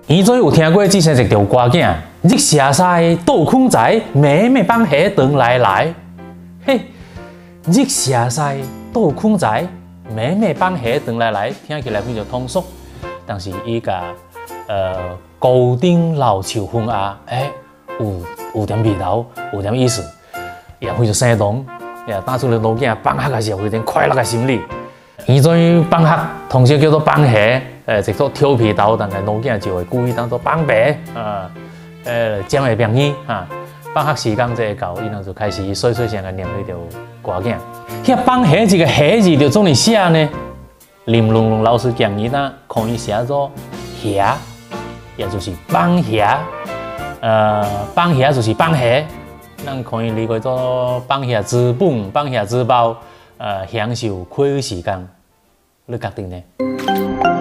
以前有听过之前一条歌囝，日下西倒空仔，妹妹帮鞋等来来。嘿，日下西倒空仔，妹妹帮鞋等来来，听起来非常通俗，但是伊个高顶老树风啊，有点味道，有点意思，也非常生动，也打出了老囝放学的时候有点快乐的心理。以前放学通常叫做放鞋。一个调皮捣蛋的老囝就会故意当做放白讲的名语哈。放学时间这到，伊就开始细细声个念迄条歌囝。遐放鞋这个鞋字就怎么写呢？林龙龙老师建议呢，可以写作鞋，也就是放鞋。放鞋就是放鞋，咱可以理解做放下资本、放下资包，享受课余时间，你决定呢？